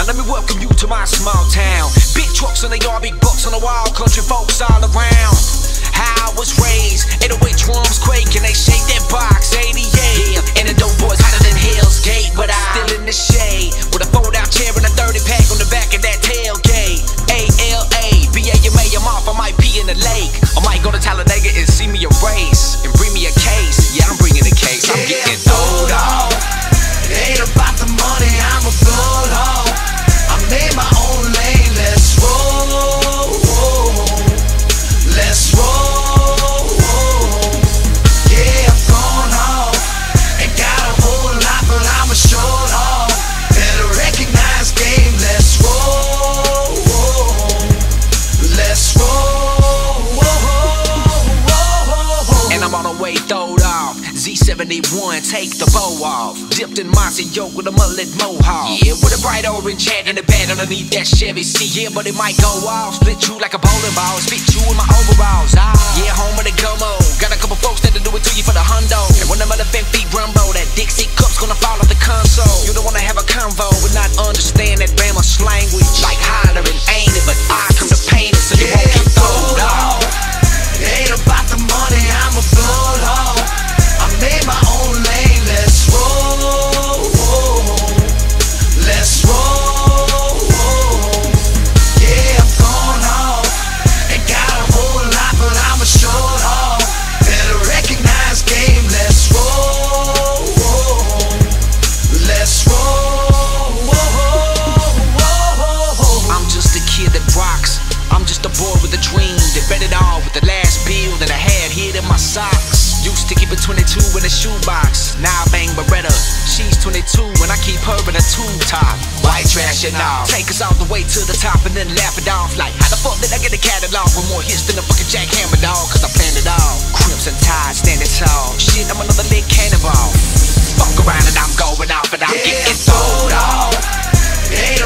let me welcome you to my small town. Big trucks and they all big bucks on the wall, country folks all around. How I was raised, 808 drums quake and they shake that box, 88. Yeah, and the dope boys hotter than Hell's Gate, but I'm still in the shade with a fold-out chair and a 30 pack on the back of that tailgate. ALA-BAMA, I'm off, I might pee in the lake. I might go to Talladega and see me a race and bring me a case. Yeah, I'm bringing a case, I'm getting old off. It ain't about the money, I'm a blood hog. I made my own lane, let's roll. Let's roll. Yeah, I'm gone home. Ain't got a whole lot, but I'm a short haul. Better recognize game, let's roll. Let's roll. And I'm on the way, throwed off. Z71, take the bow off. Dipped in Monty Yoke with a mullet mohawk. Yeah, with a bright orange hat and a bed underneath that Chevy C. Yeah, but it might go off. Split you like a bowling ball. Spit you in my overalls. Yeah, home of the gummo. Got a couple folks that'll do it to you for the hundo. And when them elephant feet rumble, that Dixie cup's gonna fall off the console. You don't wanna have a convo but not understand that Bama language. Like hollering, ain't it? But I come to paint it so you won't get throwed off. It ain't about the money, I'm a blood hog. I made my own lane, let's roll. Let's roll. Yeah, I'm gone home. Ain't got a whole lot, but I'm a short haul. Better recognize game, let's roll. Let's roll. I'm just a kid that rocks. I'm just a boy with a dream that bet it all with the last bill that I had hid in my socks. Used to keep a 22 in a shoebox. Now I bang Beretta. She's 22 and I keep her in a tube top. White trash and all. Take us all the way to the top and then laugh it off. Like, how the fuck did I get a catalog with more hits than a fucking jackhammer dog? Cause I planned it all. Crimson Tide standing tall. Shit, I'm another lit cannonball. Fuck around and I'm going off and I'm getting throwed off. It